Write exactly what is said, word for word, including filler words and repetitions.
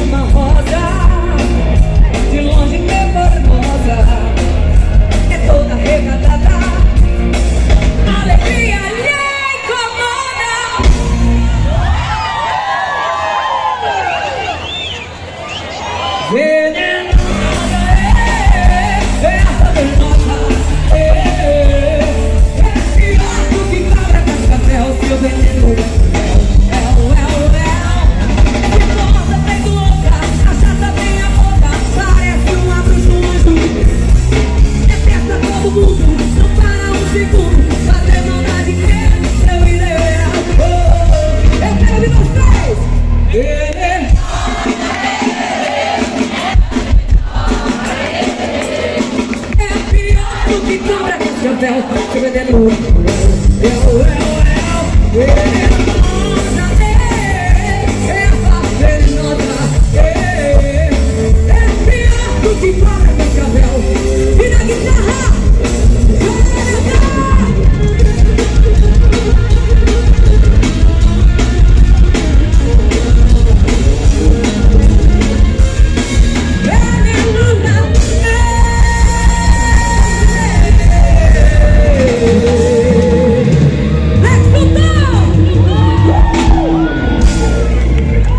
uma rosa, de longe venenosa, é toda arregatada, alegria lhe incomoda. Venenosa, é, essa venenosa, é, é pior do que cabra cascavel, seu veneno. É pior do que cabra cascavel, seu veneno.